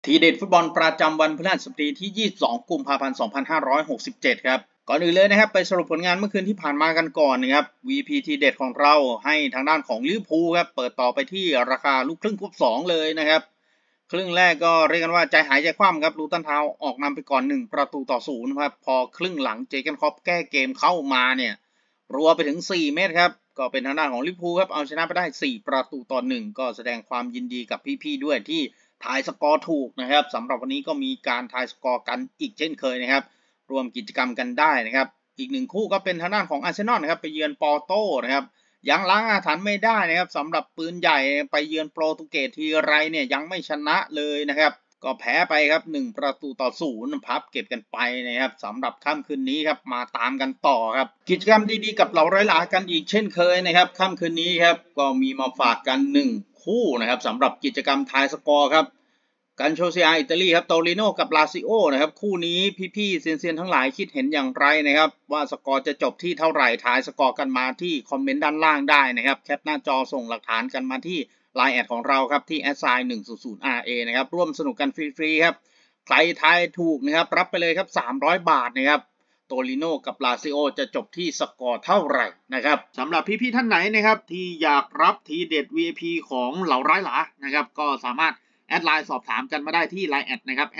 ทีเด็ดฟุตบอลประจำวันพฤหัสบดีที่ 22 กุมภาพันธ์ 2567 ครับ ก่อนอื่นเลยนะครับไปสรุปผลงานเมื่อคืนที่ผ่านมากันก่อนนะครับ VP ทีเด็ดของเราให้ทางด้านของลิเวอร์พูลครับเปิดต่อไปที่ราคาลูกครึ่งควบ2เลยนะครับครึ่งแรกก็เรียกกันว่าใจหายใจคว่ำครับลูตันทาวน์ออกนำไปก่อน1-0ครับพอครึ่งหลังเจเกนคล็อปแก้เกมเข้ามาเนี่ยรัวไปถึง4 เม็ดครับก็เป็นทางด้านของลิเวอร์พูลครับเอาชนะไปได้4-1ก็แสดงความยินดีกับพี่ๆด้วยที่ทายสกอร์ถูกนะครับสำหรับวันนี้ก็มีการทายสกอร์กันอีกเช่นเคยนะครับรวมกิจกรรมกันได้นะครับอีกหนึ่งคู่ก็เป็นทางด้านของอาร์เซนอลนะครับไปเยือนปอร์โตนะครับยังล้างอาถรรพ์ไม่ได้นะครับสำหรับปืนใหญ่ไปเยือนโปรตุเกสทีไรเนี่ยยังไม่ชนะเลยนะครับก็แพ้ไปครับ1-0พับเก็บกันไปนะครับสำหรับค่ำคืนนี้ครับมาตามกันต่อครับกิจกรรมดีๆกับเหล่าร้อยหลากันอีกเช่นเคยนะครับค่ำคืนนี้ครับก็มีมาฝากกัน1คู่นะครับสำหรับกิจกรรมทายสกอร์ครับกันโชเซียอิตาลีครับโตริโนกับลาซิโอนะครับคู่นี้พี่ๆเซียนๆทั้งหลายคิดเห็นอย่างไรนะครับว่าสกอร์จะจบที่เท่าไหร่ทายสกอร์กันมาที่คอมเมนต์ด้านล่างได้นะครับแคปหน้าจอส่งหลักฐานกันมาที่ไลน์แอดของเราครับที่ @100RA นะครับร่วมสนุกกันฟรีๆครับใครทายถูกนะครับรับไปเลยครับ300 บาทนะครับโตริโนกับลาซิโอจะจบที่สกอร์เท่าไหร่นะครับสำหรับพี่ๆท่านไหนนะครับที่อยากรับทีเด็ด VIP ของเหล่าร้ายหลานะครับก็สามารถแอดไลน์สอบถามกันมาได้ที่ Line แอดนะครับ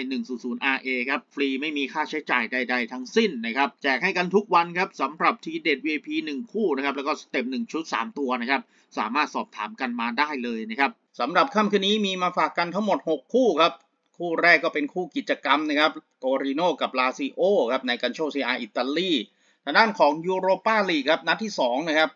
100RA ครับฟรีไม่มีค่าใช้จ่ายใดๆทั้งสิ้นนะครับแจกให้กันทุกวันครับสำหรับทีเด็ด VIP 1 คู่นะครับแล้วก็สเต็ป1ชุด3ตัวนะครับสามารถสอบถามกันมาได้เลยนะครับสำหรับค่ำคืนนี้มีมาฝากกันทั้งหมด6คู่ครับคู่แรกก็เป็นคู่กิจกรรมนะครับโตริโนกับลาซิโอครับในกันโชซีอาอิตาลีทางด้านของยูโรปาลีกครับนัดที่2นะครับ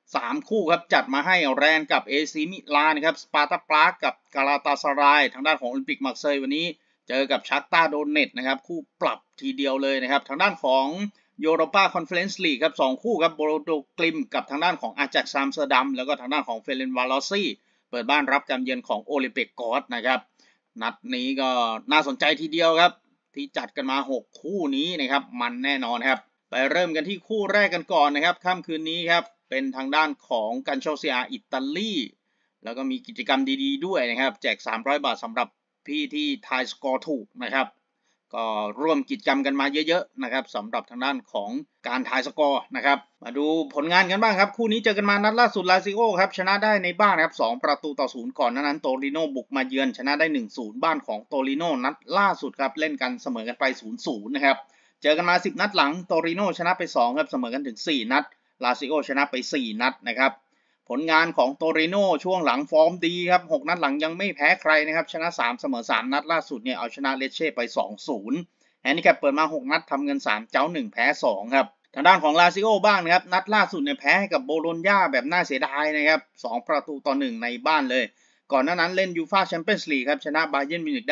3 คู่ครับจัดมาให้แรนกับเอซีมิลานครับสปาร์ตาปรากกับกาลาตาสารายทางด้านของโอลิมปิกมักเซย์วันนี้เจอกับชักตาโดเนตนะครับคู่ปรับทีเดียวเลยนะครับทางด้านของยูโรปาคอนเฟอเรนซ์ลีกครับ2 คู่ครับโบโรโดกลิมกับทางด้านของอาแจ็กซ์อัมสเตอร์ดัมแล้วก็ทางด้านของเฟเรนวาลอซี่เปิดบ้านรับการเยือนของโอลิมปิกกอสนะครับนัดนี้ก็น่าสนใจทีเดียวครับที่จัดกันมา6 คู่นี้นะครับมันแน่นอนครับไปเริ่มกันที่คู่แรกกันก่อนนะครับค่ำคืนนี้ครับเป็นทางด้านของกันโชเซียอิตาลีแล้วก็มีกิจกรรมดีๆด้วยนะครับแจก300 บาทสำหรับพี่ที่ทายสกอร์ถูกนะครับก็ร่วมกิจกรรมกันมาเยอะๆนะครับสำหรับทางด้านของการทายสกอร์นะครับมาดูผลงานกันบ้างครับคู่นี้เจอกันมานัดล่าสุดลาซิโอครับชนะได้ในบ้านครับ2-0ก่อนนั้นโตริโนบุกมาเยือนชนะได้1-0บ้านของโตริโนนัดล่าสุดครับเล่นกันเสมอกันไป0-0นะครับเจอกันมา10 นัดหลังโตริโนชนะไป2ครับเสมอกันถึง4 นัดลาซิโอชนะไป4 นัดนะครับผลงานของโตริโนช่วงหลังฟอร์มดีครับ6 นัดหลังยังไม่แพ้ใครนะครับชนะ3เสมอ3นัดล่าสุดเนี่ยเอาชนะเลเช่ไป2-0แฮนดิแคปเปิดมา6 นัดทำเงิน3เจ้า1แพ้2ครับทางด้านของลาซิโอบ้างนะครับนัดล่าสุดเนี่ยแพ้ให้กับโบโลญญาแบบน่าเสียดายนะครับ2-1ในบ้านเลยก่อนหน้านั้นเล่นยูฟ่าแชมเปี้ยนส์ลีกครับชนะบาเยิร์นมิวนิกได้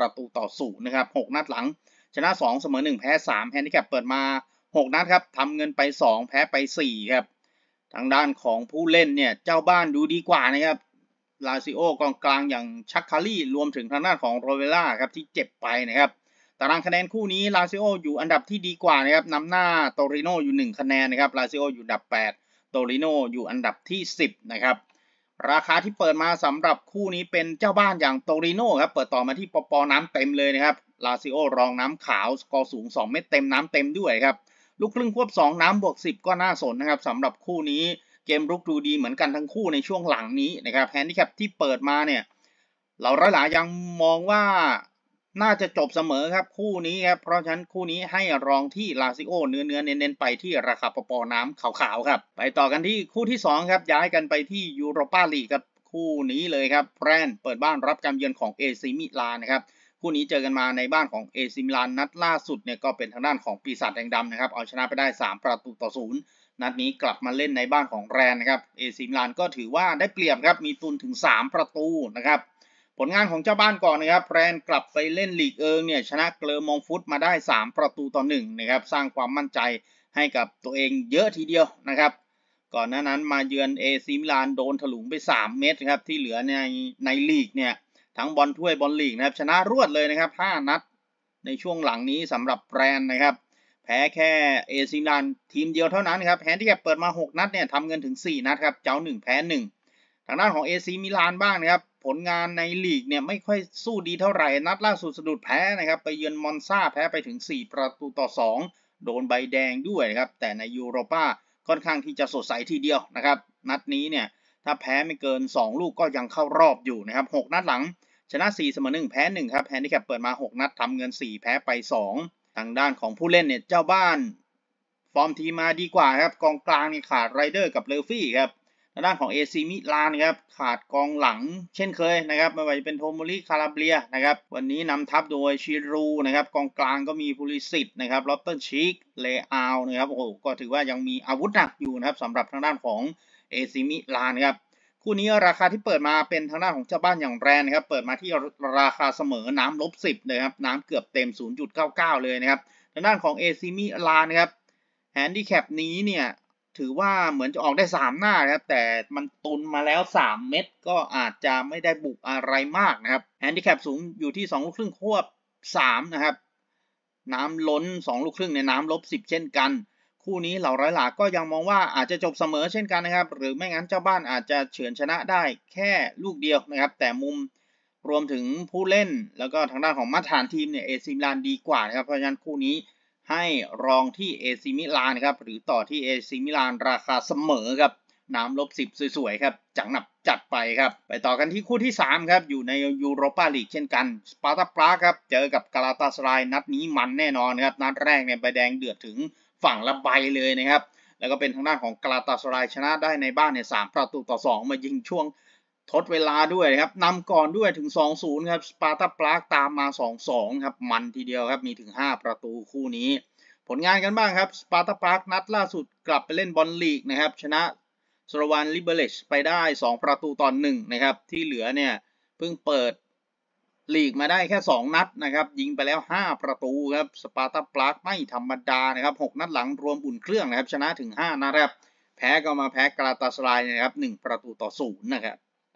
1-0นะครับ6 นัดหลังชนะ2เสมอ1แพ้3แฮนดิแคปเปิดมา6 นัดครับทำเงินไป2แพ้ไป4ครับทางด้านของผู้เล่นเนี่ยเจ้าบ้านดูดีกว่านะครับลาซิโอกองกลางอย่างชักคารี่รวมถึงทางด้านของโรเวล่าครับที่เจ็บไปนะครับตารางคะแนนคู่นี้ลาซิโออยู่อันดับที่ดีกว่านะครับนำหน้าโตริโนอยู่1คะแนนนะครับลาซิโออยู่อันดับ8โตริโนอยู่อันดับที่10นะครับราคาที่เปิดมาสำหรับคู่นี้เป็นเจ้าบ้านอย่างโตริโนครับเปิดต่อมาที่ปน้ำเต็มเลยนะครับลาซิโอรองน้ำขาวสกอร์สูง2 เม็ดเต็มน้ำเต็มด้วยครับลูกครึ่งควบ2น้ำบวก10ก็น่าสนนะครับสำหรับคู่นี้เกมรุกดูดีเหมือนกันทั้งคู่ในช่วงหลังนี้นะครับแฮนดิแคปที่เปิดมาเนี่ยเราหลายยังมองว่าน่าจะจบเสมอครับคู่นี้ครับเพราะฉะนั้นคู่นี้ให้รองที่ลาซิโอเนื้อเน้นๆไปที่ราคาปน้ำขาวๆครับไปต่อกันที่คู่ที่2ครับย้ายกันไปที่ยูโรปาลีกครับคู่นี้เลยครับแบรนด์เปิดบ้านรับการเยือนของเอซิมิลานนะครับคู่นี้เจอกันมาในบ้านของเอซิมิลานนัดล่าสุดเนี่ยก็เป็นทางด้านของปีศาจแดงดำนะครับเอาชนะไปได้3-0นัดนี้กลับมาเล่นในบ้านของแรนนะครับเอซิมิลานก็ถือว่าได้เปรียบครับมีตุนถึง3 ประตูนะครับผลงานของเจ้าบ้านก่อนนะครับแรนกลับไปเล่นลีกเนี่ยชนะเกลอมองฟุตมาได้3-1นะครับสร้างความมั่นใจให้กับตัวเองเยอะทีเดียวนะครับก่อนหน้านั้นมาเยือนเอซิมิลานโดนถลุงไป3 เม็ดครับที่เหลือในลีกเนี่ยทั้งบอลถ้วยบอลลีกนะครับชนะรวดเลยนะครับ5 นัดในช่วงหลังนี้สำหรับแรนนะครับแพ้แค่เอซิมิลานทีมเดียวเท่านั้นครับแฮนดิแคปเปิดมา6 นัดเนี่ยทำเงินถึง4 นัดครับเจ้า1แพ้1ทางด้านของเอซิมิลานบ้างนะครับผลงานในลีกเนี่ยไม่ค่อยสู้ดีเท่าไหร่นัดล่าสุดสะดุดแพ้นะครับไปเยือนมอนซาแพ้ไปถึง4-2โดนใบแดงด้วยนะครับแต่ในยูโรปาค่อนข้างที่จะสดใสทีเดียวนะครับนัดนี้เนี่ยถ้าแพ้ไม่เกิน2ลูกก็ยังเข้ารอบอยู่นะครับ6นัดหลังชนะ4เสมอ1แพ้1ครับแฮนดิแคปเปิดมา6นัดทำเงิน4แพ้ไป2ทางด้านของผู้เล่นเนี่ยเจ้าบ้านฟอร์มทีมมาดีกว่าครับกองกลางนี่ขาดไรเดอร์กับเลฟี่ครับทางด้านของ AC มิลานครับขาดกองหลังเช่นเคยนะครับไม่ว่าจะเป็นโทโมริคาราเบียนะครับวันนี้นำทัพโดยชิรูนะครับกองกลางก็มีพูลิสิตนะครับลอตเตอร์ชิกเลอาลนะครับโอ้โหก็ถือว่ายังมีอาวุธหนักอยู่นะครับสำหรับทางด้านของ AC มิลานครับคู่นี้ราคาที่เปิดมาเป็นทางด้านของเจ้าบ้านอย่างแรงนะครับเปิดมาที่ราคาเสมอน้ำ-10นะครับน้ำเกือบเต็ม 0.99 เลยนะครับทางด้านของ AC มิลานนะครับแฮนดิแคปนี้เนี่ยถือว่าเหมือนจะออกได้3หน้าครับแต่มันตุนมาแล้ว3เม็ดก็อาจจะไม่ได้บุกอะไรมากนะครับแฮนดิแคปสูงอยู่ที่2ลูกครึ่งควบ3นะครับน้ำล้น2ลูกครึ่งในน้ำ-10เช่นกันคู่นี้เหล่าร้อยหลาก็ยังมองว่าอาจจะจบเสมอเช่นกันนะครับหรือไม่งั้นเจ้าบ้านอาจจะเฉือนชนะได้แค่ลูกเดียวนะครับแต่มุมรวมถึงผู้เล่นแล้วก็ทางด้านของมาตรฐานทีมเนี่ยเอซิมิลานดีกว่านะครับเพราะฉะนั้นคู่นี้ให้รองที่เอซิมิลานครับหรือต่อที่เอซิมิลานราคาเสมอครับน้ำ-10สวยๆครับจังหนับจัดไปครับไปต่อกันที่คู่ที่3ครับอยู่ในยูโรปาลีกเช่นกันสปาร์ตาปราครับเจอกับกาลาตาสารายนัดนี้มันแน่นอนครับนัดแรกเนี่ยใบแดงเดือดถึงฝั่งละใบเลยนะครับแล้วก็เป็นทางด้านของกาลาตาสารายชนะได้ในบ้านเนี่ย3-2มายิงช่วงทดเวลาด้วยครับนำก่อนด้วยถึง 2-0 ครับสปาร์ตาปรากตามมา 2-2 ครับมันทีเดียวครับมีถึง5ประตูคู่นี้ผลงานกันบ้างครับสปาร์ตาปรากนัดล่าสุดกลับไปเล่นบอลลีกนะครับชนะสโลวานลิเบเลชไปได้2-1นะครับที่เหลือเนี่ยเพิ่งเปิดลีกมาได้แค่2นัดนะครับยิงไปแล้ว5ประตูครับสปาร์ตาปรากไม่ธรรมดานะครับ6นัดหลังรวมอุ่นเครื่องนะครับชนะถึง5นัดครับแพ้ก็มาแพ้กาลาตาสารายนะครับ1-0นะครับ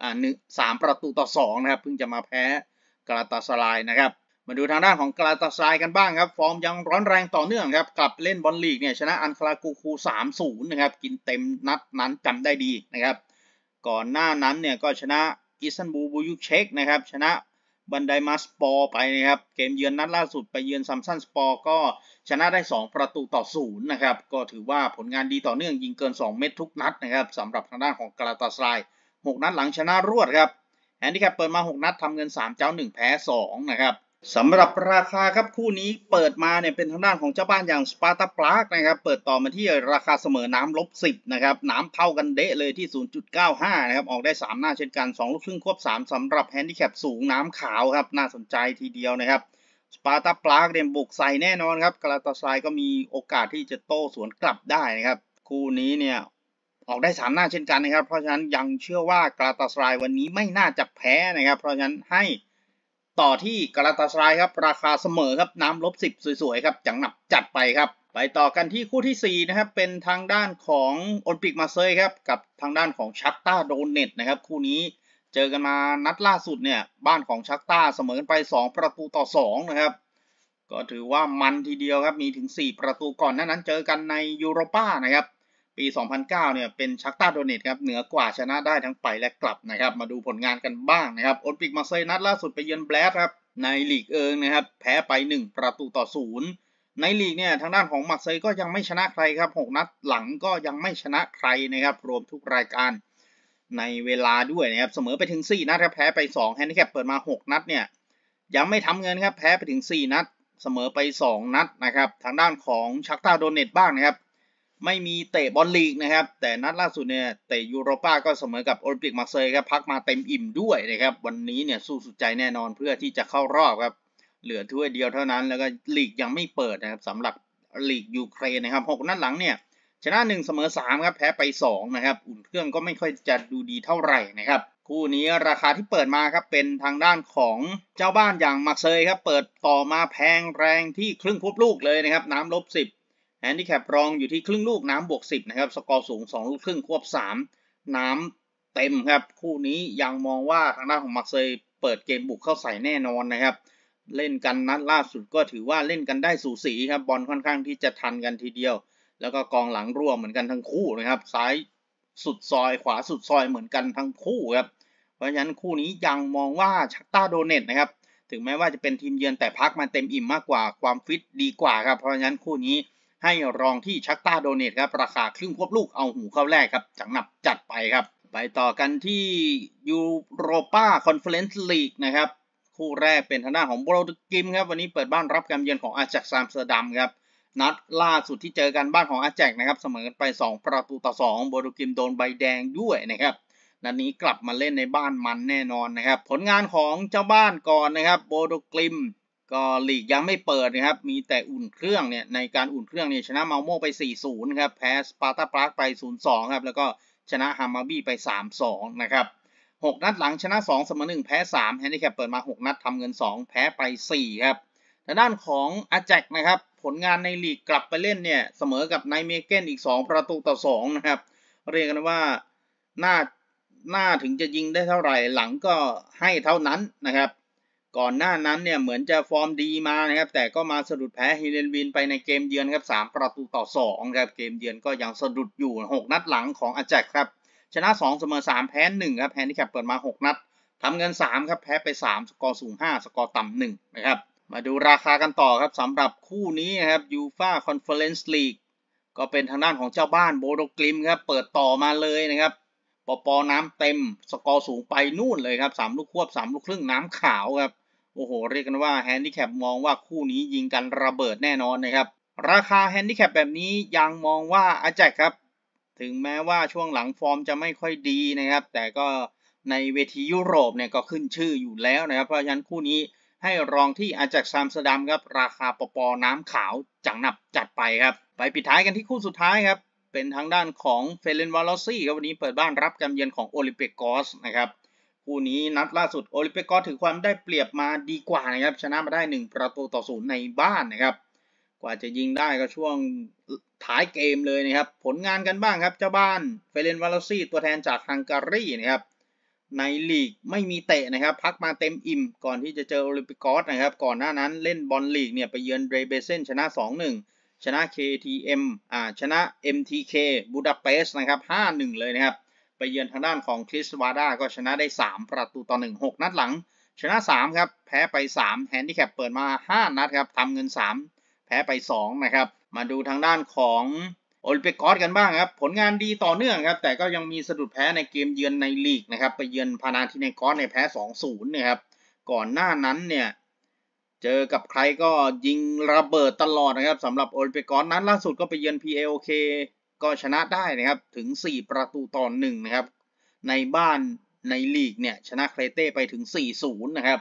3-2นะครับเพิ่งจะมาแพ้กาลาตาสารายนะครับมาดูทางด้านของกาลาตาสารายกันบ้างครับฟอร์มยังร้อนแรงต่อเนื่องครับกลับเล่นบอลลีกเนี่ยชนะอันคารากูคู 3-0 นะครับกินเต็มนัดนั้นจำได้ดีนะครับก่อนหน้านั้นเนี่ยก็ชนะอิสตันบูลบูยุเชกนะครับชนะบันไดมาสปอร์ไปนะครับเกมเยือนนัดล่าสุดไปเยือนซัมซันสปอร์ก็ชนะได้2-0นะครับก็ถือว่าผลงานดีต่อเนื่องยิงเกิน2เม็ดทุกนัดนะครับสำหรับทางด้านของกาลาตาสาราย6นัดหลังชนะรวดครับแฮนดิแคปเปิดมา6นัดทำเงิน3เจ้า1แพ้2นะครับสำหรับราคาครับคู่นี้เปิดมาเนี่ยเป็นทางด้านของเจ้าบ้านอย่างสปาร์ตาปรากนะครับเปิดต่อมาที่ราคาเสมอน้ำ-10นะครับน้ำเท่ากันเดะเลยที่ 0.95 นะครับออกได้3หน้าเช่นกัน2ลูกครึ่งควบ3สำหรับแฮนดิแคปสูงน้ำขาวครับน่าสนใจทีเดียวนะครับสปาร์ตาปรากเนี่ยบุกใส่แน่นอนครับกาลาตาสารายก็มีโอกาสที่จะโต้สวนกลับได้นะครับคู่นี้เนี่ยออกได้3หน้าเช่นกันนะครับเพราะฉะนั้นยังเชื่อว่ากาลาตาสารายวันนี้ไม่น่าจะแพ้นะครับเพราะฉะนั้นให้ต่อที่กาลาตาสารายครับราคาเสมอครับน้ำ-10สวยๆครับจังหนับจัดไปครับไปต่อกันที่คู่ที่4นะครับเป็นทางด้านของโอลิมปิกมาร์เซย์ครับกับทางด้านของชักตาโดเนตนะครับคู่นี้เจอกันมานัดล่าสุดเนี่ยบ้านของชักตาเสมอกันไป2-2นะครับก็ถือว่ามันทีเดียวครับมีถึง4ประตูก่อนนั้นเจอกันในยูโรปานะครับปี 2009 เนี่ยเป็นชักตาโดเนตครับเหนือกว่าชนะได้ทั้งไปและกลับนะครับมาดูผลงานกันบ้างนะครับโอลิมปิกมาร์เซย์นัดล่าสุดไปเยือนแบลสครับในลีกนะครับแพ้ไป1-0ในลีกเนี่ยทางด้านของมาร์เซย์ก็ยังไม่ชนะใครครับ6นัดหลังก็ยังไม่ชนะใครนะครับรวมทุกรายการในเวลาด้วยนะครับเสมอไปถึง4นัดครับแพ้ไป2แฮนดิแคปเปิดมา6นัดเนี่ยยังไม่ทำเงินครับแพ้ไปถึง4นัดเสมอไป2นัดนะครับทางด้านของชักตาโดเนตบ้างนะครับไม่มีเตะบอลลีกนะครับแต่นัดล่าสุดเนี่ยเตะยูโรปาก็เสมอกับโอลิมปิกมาร์เซย์ครับพักมาเต็มอิ่มด้วยนะครับวันนี้เนี่ยสู้สุดใจแน่นอนเพื่อที่จะเข้ารอบครับเหลือถ้วยเดียวเท่านั้นแล้วก็ลีกยังไม่เปิดนะครับสำหรับลีกยูเครนนะครับ6นัดหลังเนี่ยชนะ1เสมอ3ครับแพ้ไป2นะครับอุ่นเครื่องก็ไม่ค่อยจะดูดีเท่าไหร่นะครับคู่นี้ราคาที่เปิดมาครับเป็นทางด้านของเจ้าบ้านอย่างมาร์เซย์ครับเปิดต่อมาแพงแรงที่ครึ่งควบลูกเลยนะครับน้ำ-10แฮนดิแคปรองอยู่ที่ครึ่งลูกน้ำ+10นะครับสกอร์สูง2ลูกครึ่งควบ3น้ำเต็มครับคู่นี้ยังมองว่าทางด้านของมาร์เซย์เปิดเกมบุกเข้าใส่แน่นอนนะครับเล่นกันนัดล่าสุดก็ถือว่าเล่นกันได้สูสีครับบอลค่อนข้างที่จะทันกันทีเดียวแล้วก็กองหลังร่วมเหมือนกันทั้งคู่นะครับซ้ายสุดซอยขวาสุดซอยเหมือนกันทั้งคู่ครับเพราะฉะนั้นคู่นี้ยังมองว่าชักต้าโดเนตนะครับถึงแม้ว่าจะเป็นทีมเยือนแต่พักมาเต็มอิ่มมากกว่าความฟิตดีกว่าครับเพราะฉะนั้นคู่นี้ให้รองที่ชักต้าโดเนตครับราคาครึ่งควบลูกเอาหูเข้าแรกครับจังหนับจัดไปครับไปต่อกันที่ยูโรปาคอนเฟอเรนซ์ลีกนะครับคู่แรกเป็นทางด้านของโบโรกิมครับวันนี้เปิดบ้านรับการเยือนของอาแจ็กซ์อัมสเตอร์ดัมครับนัดล่าสุดที่เจอกันบ้านของอาแจ็กนะครับเสมอกันไป2-2โบโรกิมโดนใบแดงด้วยนะครับนัดนี้กลับมาเล่นในบ้านมันแน่นอนนะครับผลงานของเจ้าบ้านก่อนนะครับโบโรกิมก็ลีกยังไม่เปิดนะครับมีแต่อุ่นเครื่องเนี่ยในการอุ่นเครื่องเนี่ยชนะมาโมไป 4-0 ครับแพ้สปาร์ตาปรากไป 0-2 ครับแล้วก็ชนะฮามาบี้ไป 3-2 นะครับ6นัดหลังชนะ2เสมอ1แพ้3แฮนดิแคปเปิดมา6นัดทำเงิน2แพ้ไป4ครับทางด้านของอาแจ็กนะครับผลงานในลีกกลับไปเล่นเนี่ยเสมอกับไนเมเกนอีก2-2นะครับเรียกกันว่าน่าถึงจะยิงได้เท่าไหร่หลังก็ให้เท่านั้นนะครับก่อนหน้านั้นเนี่ยเหมือนจะฟอร์มดีมานะครับแต่ก็มาสะดุดแพ้ฮิเลนวินไปในเกมเยือนครับ3-2ครับเกมเยือนก็ยังสะดุดอยู่6นัดหลังของอาแจ็กครับชนะ2เสมอ3แพ้1ครับแฮนดิแคปเปิดมา6นัดทำเงิน3ครับแพ้ไป3สกอร์สูง5สกอร์ต่ำ1นะครับมาดูราคากันต่อครับสำหรับคู่นี้นะครับยูฟ่าคอนเฟอเรนซ์ลีกก็เป็นทางด้านของเจ้าบ้านโบโรกลิมครับเปิดต่อมาเลยนะครับปอน้ำเต็มสกอร์สูงไปนู่นเลยครับ3ลูกควบ3ลูกครึ่งน้ำขาวครับโอ้โหเรียกกันว่าแฮนดิแคปมองว่าคู่นี้ยิงกันระเบิดแน่นอนนะครับราคาแฮนดิแคปแบบนี้ยังมองว่าอาแจ็คครับถึงแม้ว่าช่วงหลังฟอร์มจะไม่ค่อยดีนะครับแต่ก็ในเวทียุโรปเนี่ยก็ขึ้นชื่ออยู่แล้วนะครับเพราะฉะนั้นคู่นี้ให้รองที่อาแจ็คซัมสเตอร์ดัมครับราคาปอน้ำขาวจังหนับจัดไปครับไปปิดท้ายกันที่คู่สุดท้ายครับเป็นทางด้านของเฟเรนวาลอซี่ครับวันนี้เปิดบ้านรับการเยือนของโอลิมปิกกอสนะครับคู่นี้นัดล่าสุดโอลิมปิกกอสถือความได้เปรียบมาดีกว่านะครับชนะมาได้1-0ในบ้านนะครับกว่าจะยิงได้ก็ช่วงท้ายเกมเลยนะครับผลงานกันบ้างครับเจ้าบ้านเฟเรนวาลอซี่ตัวแทนจากฮังการีนะครับในลีกไม่มีเตะนะครับพักมาเต็มอิ่มก่อนที่จะเจอโอลิมปิกกอสนะครับก่อนหน้านั้นเล่นบอลลีกเนี่ยไปเยือนเดรเบเซนชนะ 2-1ชนะ KTM ชนะ MTK บูดาเปสต์นะครับ 5-1 เลยนะครับไปเยือนทางด้านของคริสวาดาก็ชนะได้3-1 6นัดหลังชนะ3ครับแพ้ไป3แฮนดิแคปเปิดมา5นัดครับทำเงิน3แพ้ไป2นะครับมาดูทางด้านของโอลิมปิกกอสกันบ้างครับผลงานดีต่อเนื่องครับแต่ก็ยังมีสะดุดแพ้ในเกมเยือนในลีกนะครับไปเยือนพานาธิเนกอสในแพ้ 2-0 นะครับก่อนหน้านั้นเนี่ยเจอกับใครก็ยิงระเบิดตลอดนะครับสำหรับโอลิมปิกกอสนั้นล่าสุดก็ไปเยือน PAOK ก็ชนะได้นะครับถึง4-1นะครับในบ้านในลีกเนี่ยชนะเคลเต้ไปถึง 4-0 นะครับ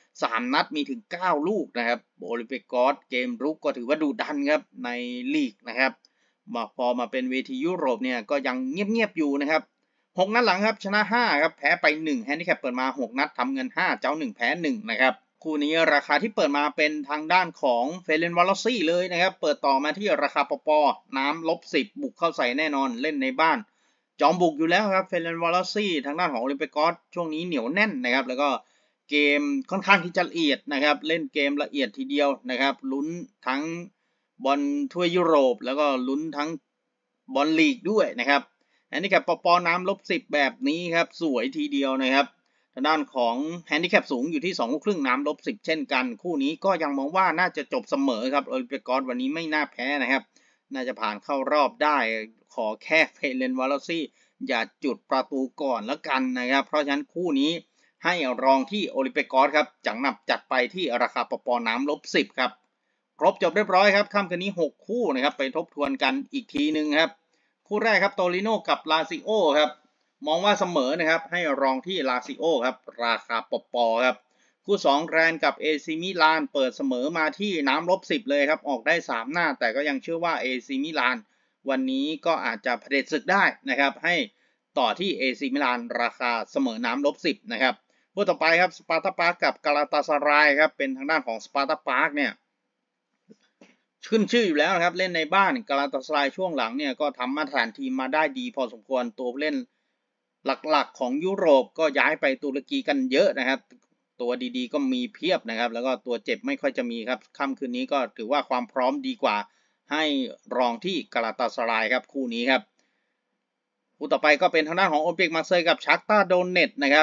3นัดมีถึง9ลูกนะครับโอลิมปิกกอสเกมรุกก็ถือว่าดุดันครับในลีกนะครับพอมาเป็นเวทียุโรปเนี่ยก็ยังเงียบๆอยู่นะครับ6นัดหลังครับชนะ5ครับแพ้ไป1แฮนดิแคปเปิดมา6นัดทำเงิน5เจ้า1แพ้1นะครับคู่นี้ราคาที่เปิดมาเป็นทางด้านของเฟเรนวาลอซี่เลยนะครับเปิดต่อมาที่ราคาปอน้ำ-10บุกเข้าใส่แน่นอนเล่นในบ้านจอมบุกอยู่แล้วครับเฟเรนวาลอซี่ทางด้านของโอลิมปิกกอสช่วงนี้เหนียวแน่นนะครับแล้วก็เกมค่อนข้างที่จะละเอียดนะครับเล่นเกมละเอียดทีเดียวนะครับลุ้นทั้งบอลถ้วยยุโรปแล้วก็ลุ้นทั้งบอลลีกด้วยนะครับอันนี้กับปอน้ำ-10แบบนี้ครับสวยทีเดียวนะครับทางด้านของแฮนดิแคปสูงอยู่ที่2ลูกครึ่งน้ำ-10เช่นกันคู่นี้ก็ยังมองว่าน่าจะจบเสมอครับโอลิมปิกกอสวันนี้ไม่น่าแพ้นะครับน่าจะผ่านเข้ารอบได้ขอแค่เฟเรนวาลอซี่อย่าจุดประตูก่อนแล้วกันนะครับเพราะฉะนั้นคู่นี้ให้รองที่โอลิมปิกกอสครับจังหนับจัดไปที่ราคาปอน้ำ-10ครับครบจบเรียบร้อยครับค่ำคืนนี้6คู่นะครับไปทบทวนกันอีกทีนึงครับคู่แรกครับโตริโนกับลาซิโอครับมองว่าเสมอนะครับให้รองที่ลาซิโอครับราคาปอครับคู่2แรนกับเอซิมิลานเปิดเสมอมาที่น้ำ-10เลยครับออกได้3หน้าแต่ก็ยังเชื่อว่าเอซิมิลานวันนี้ก็อาจจะเผด็จศึกได้นะครับให้ต่อที่เอซิมิลานราคาเสมอน้ำ-10นะครับคู่ต่อไปครับสปาร์ตาปาร์กกับกาลาตาซารายครับเป็นทางด้านของสปาร์ตาปาร์กเนี่ยขึ้นชื่ออยู่แล้วนะครับเล่นในบ้านกาลาตาซารายช่วงหลังเนี่ยก็ทำมาตรฐานทีมมาได้ดีพอสมควรตัวเล่นหลักๆของยุโรปก็ย้ายไปตุรกีกันเยอะนะครับตัวดีๆก็มีเพียบนะครับแล้วก็ตัวเจ็บไม่ค่อยจะมีครับค่ำคืนนี้ก็ถือว่าความพร้อมดีกว่าให้รองที่กาลาตาซารายครับคู่นี้ครับคู่ต่อไปก็เป็นทางด้านของโอลิมปิกมาร์เซย์กับชักตาโดเนตนะครับ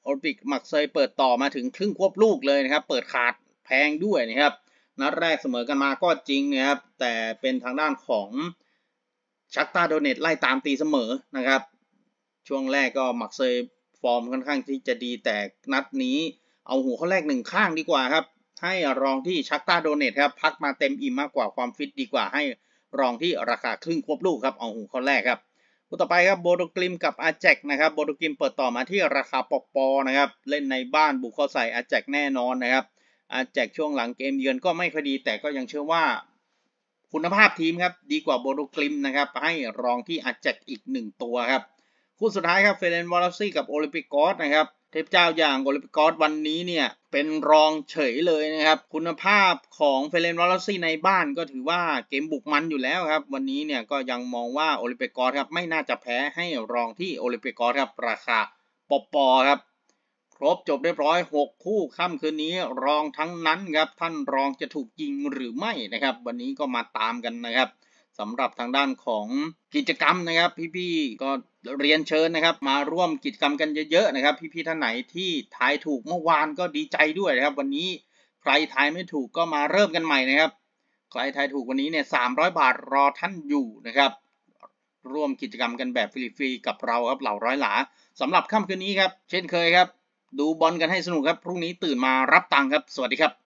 โอลิมปิกมักเซยเปิดต่อมาถึงครึ่งควบลูกเลยนะครับเปิดขาดแพงด้วยนะครับนัดแรกเสมอกันมาก็จริงนะครับแต่เป็นทางด้านของชักตาโดเนตไล่ตามตีเสมอนะครับช่วงแรกก็มักเซยฟอร์มค่อนข้างที่จะดีแต่นัดนี้เอาหัวข้อแรกหนึ่งข้างดีกว่าครับให้รองที่ชักตาโดเนตครับพักมาเต็มอิ่มมากกว่าความฟิตดีกว่าให้รองที่ราคาครึ่งควบลูกครับเอาหัวข้อแรกครับคู่ต่อไปครับโบโดกลิมกับอาแจกนะครับโบโดกลิมเปิดต่อมาที่ราคาปอนะครับเล่นในบ้านบุกเข้าใส่อาแจกแน่นอนนะครับอาแจกช่วงหลังเกมเยือนก็ไม่ค่อยดีแต่ก็ยังเชื่อว่าคุณภาพทีมครับดีกว่าโบโดกลิมนะครับให้รองที่อาแจกอีก1ตัวครับคู่สุดท้ายครับเฟเรนวอลซี่กับโอลิมปิกกอสนะครับเทพเจ้าอย่างโอลิมปิกกอสวันนี้เนี่ยเป็นรองเฉยเลยนะครับคุณภาพของเฟเรนวอลซี่ในบ้านก็ถือว่าเกมบุกมันอยู่แล้วครับวันนี้เนี่ยก็ยังมองว่าโอลิมปิกกอสครับไม่น่าจะแพ้ให้รองที่โอลิมปิกกอสครับราคาปอครับครบจบเรียบร้อย6คู่ค่ำคืนนี้รองทั้งนั้นครับท่านรองจะถูกยิงหรือไม่นะครับวันนี้ก็มาตามกันนะครับสำหรับทางด้านของกิจกรรมนะครับพี่ๆก็เรียนเชิญนะครับมาร่วมกิจกรรมกันเยอะๆนะครับพี่ๆท่านไหนที่ทายถูกเมื่อวานก็ดีใจด้วยนะครับวันนี้ใครทายไม่ถูกก็มาเริ่มกันใหม่นะครับใครทายถูกวันนี้เนี่ย300 บาทรอท่านอยู่นะครับร่วมกิจกรรมกันแบบฟรีๆกับเราครับเหล่าร้อยหลาสำหรับค่ำคืนนี้ครับเช่นเคยครับดูบอลกันให้สนุกครับพรุ่งนี้ตื่นมารับตังค์ครับสวัสดีครับ